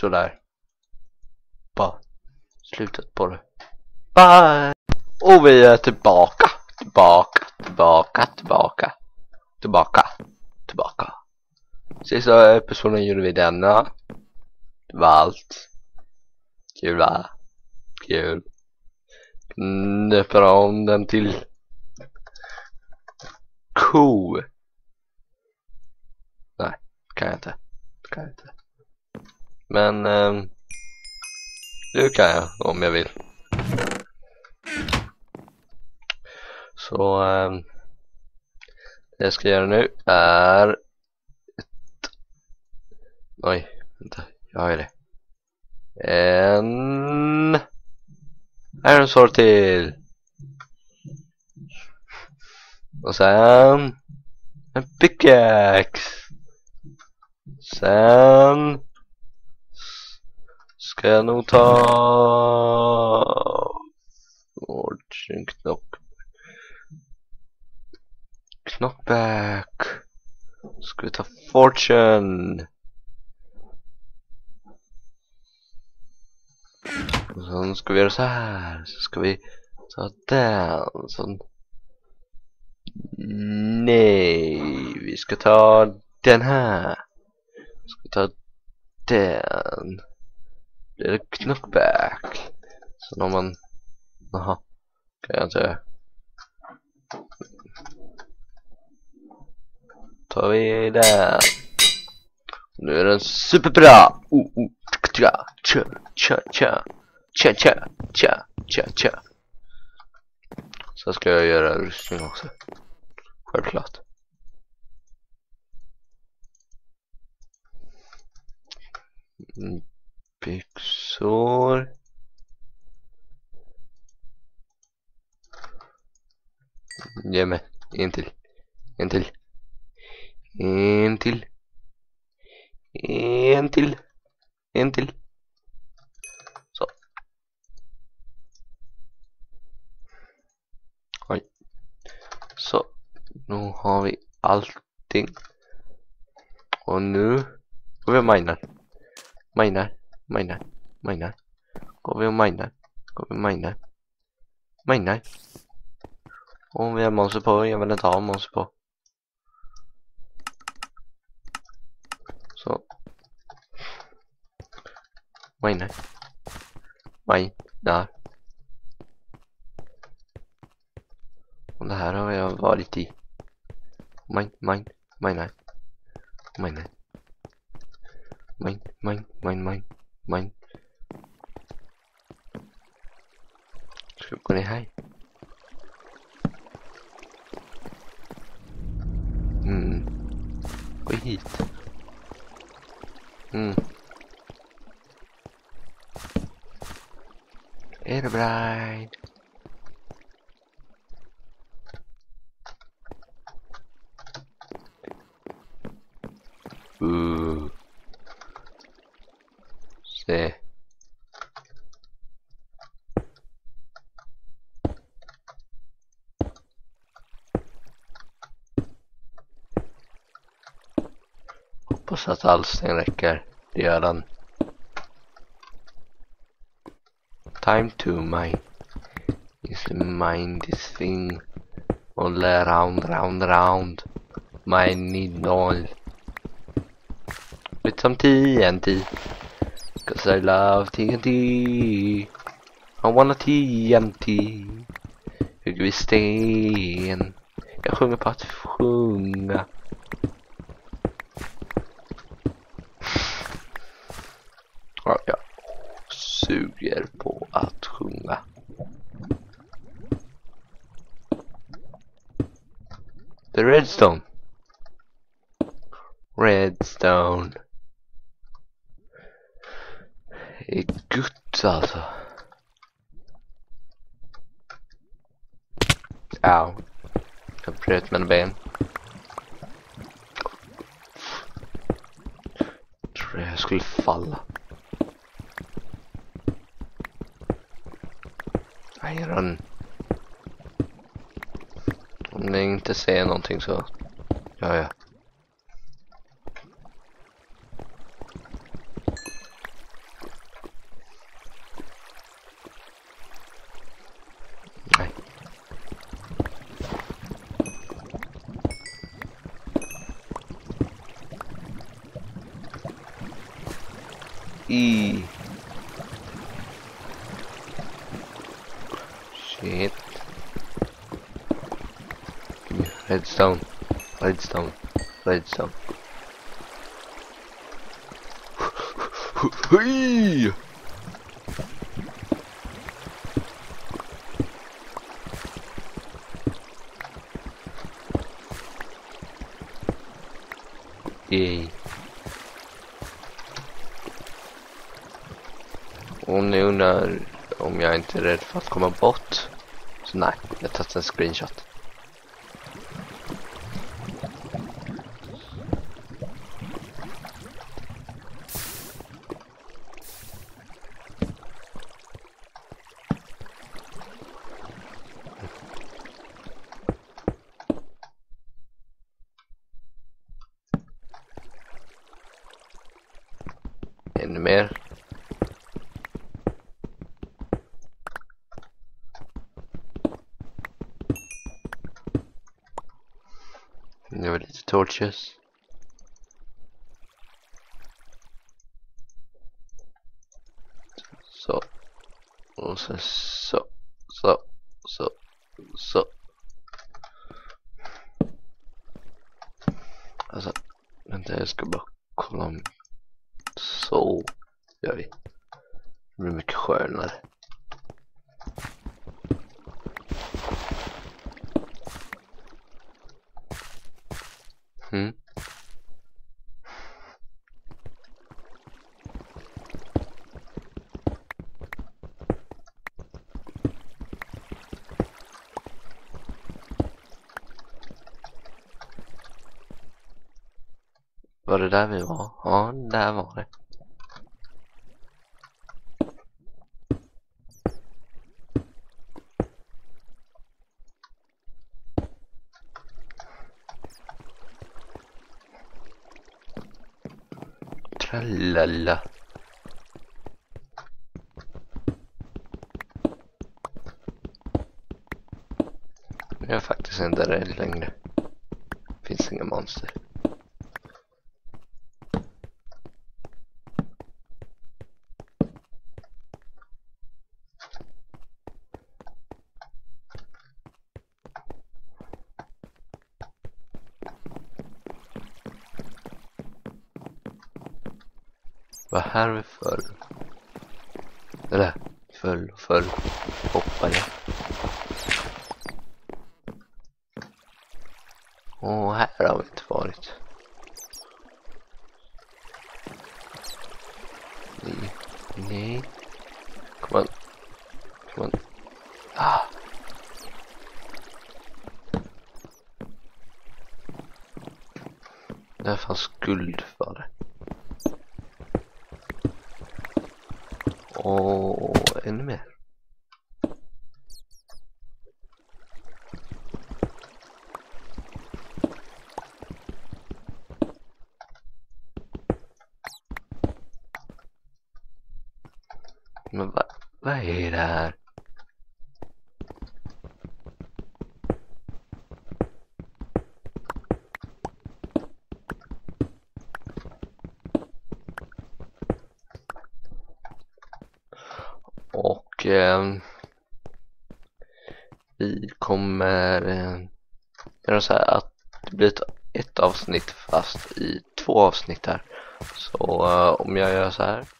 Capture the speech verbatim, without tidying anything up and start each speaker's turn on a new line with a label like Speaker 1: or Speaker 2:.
Speaker 1: sådär. Bara slutat på det. Bye! Och vi är tillbaka. Tillbaka, tillbaka, tillbaka. Tillbaka, tillbaka. Sista episoden gjorde vi denna. Det var allt. Kul va? Kul. Nöper om den till ko. Nej, kan jag inte. Kan jag inte. Men um, nu kan jag om jag vill. Så um, det jag ska göra nu är ett... Oj, vänta, jag har ju det. En Iron Sword till. Och sen en pickaxe. Sen ska jag nog ta Fortune knock Knockback. Ska vi ta Fortune. Och sen ska vi göra så här. Så ska vi ta den. Sen... Nej, vi ska ta den här. Vi ska ta den. Det är knockback. Så om man... Jaha, kan jag inte... Tar vi den. Nu är den superbra. Oh, oh. Tja, tja, tja, tja, tja, tja, tja, tja, tja. Så ska jag göra rustning också. Självklart. Byxor. Ge mig en till. En till. En till. En till. En till. Så. Oj. Så. Nu har vi allting. Och nu går vi och minar. Minar. Minar. Minar. Går vi och minar. Går vi och minar. Minar. Och vi har monster på. Jag vill inte ha monster på. Så. Minar. Minar. Och det här har jag varit i. Mine, mine, mine, mine, mine, mine, mine, mine, mine. Ska vi gå ner här? Mm. Gå hit. Mm. Är det bride? Uh. Se. Hoppas att allting räcker. Det gör den. Time to mine. Is mine this thing. All around, round, round. Mine need all. With some T N T, cause I love T N T. I wanna T N T. Hugger vi sten. Jag sjunger på att sjunga. Ja, jag suger på att sjunga. The redstone. Redstone. Det är gott alltså. Au. Jag bröt mina ben. Tror jag skulle falla. Iron. Om ni inte ser någonting så gör jag. I. Shit. Redstone. Redstone. Redstone. Hui! Yay. Och nu undrar om jag inte är rädd för att komma bort. Så nej, jag har tagit en screenshot. Ännu mer. Nu är det lite torches. Så. Och sen så. Så. Så. Så. Alltså. Vänta, jag ska bara kolla om. Så gör vi. Det blir mycket skönare. Mm. Var det där vi var? Ja, där var det. Tralala. Jag är faktiskt inte rädd längre. Finns inga monster. Vad här vi föll? Eller föll och föll. Hoppade. Och här har vi inte varit. Nej. Nej. Kom on. Kom on. Ah. Där fanns guld för det. Och ännu mer. Men vad, vad är det här? Och eh, vi kommer eh, göra så här att det blir ett, ett avsnitt fast i två avsnitt här. Så eh, om jag gör så här